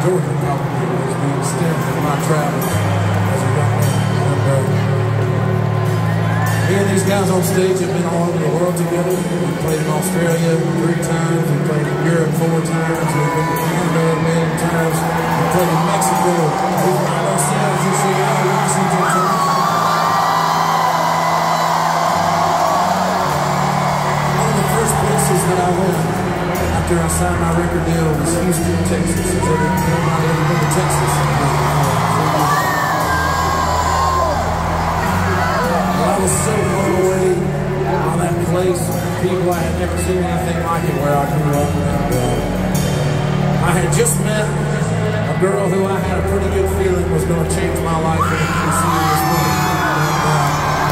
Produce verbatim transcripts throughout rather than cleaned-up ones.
Georgia probably was the extent of my travels as a young man. And, uh, me and these guys on stage have been all over the world together. We've played in Australia three times, we've played in Europe four times, we've been to Canada a million times, we've played in Mexico, we find ourselves in Seattle, Washington tonight. One of the first places that I went after I signed my record deal was Houston, Texas. Has anybody ever been to Texas? I was so blown away by that place. People, I had never seen anything like it where I grew up. And, uh, I had just met a girl who I had a pretty good feeling was going to change my life in a serious way. And, uh,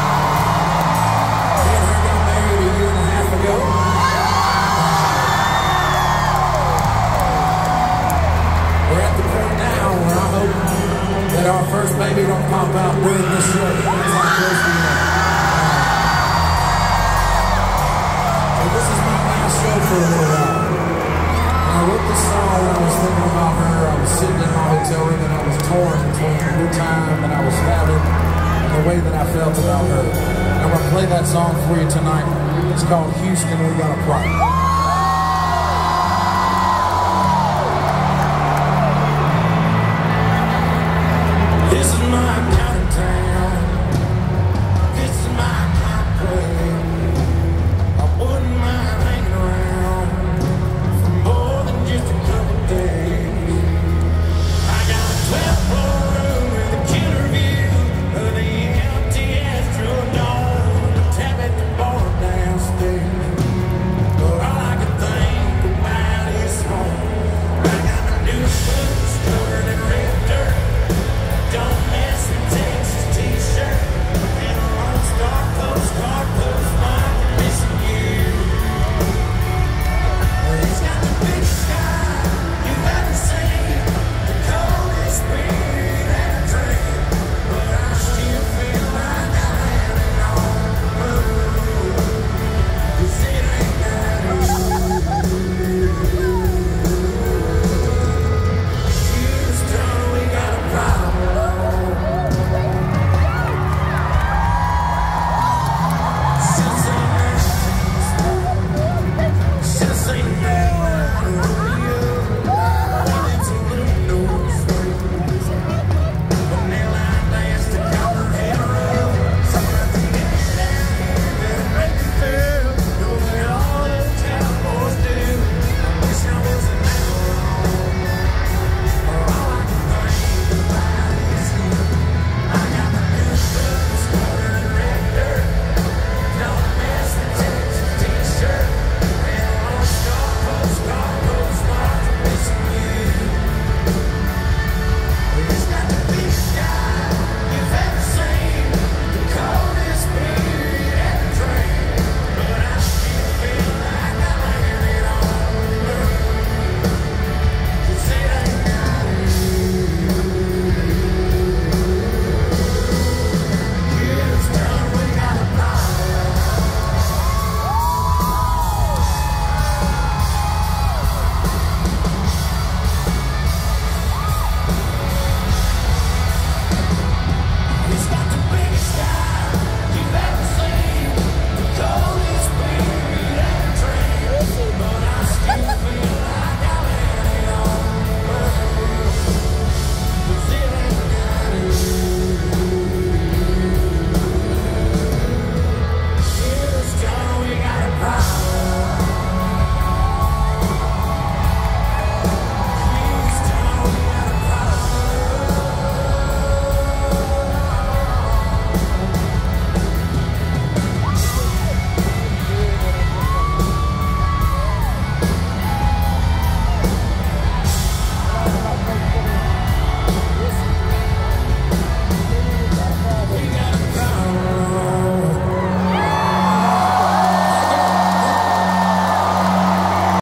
me and her got married a year and a half ago. We're at the point now where I hope that our first baby don't pop out during this show. It's like this, you know. This is my last show for a little while. When I wrote this song, I was thinking about her. I was sitting in my hotel room and I was torn between the good time that I was having and the way that I felt about her. And I'm going to play that song for you tonight. It's called Houston, We Got a Problem.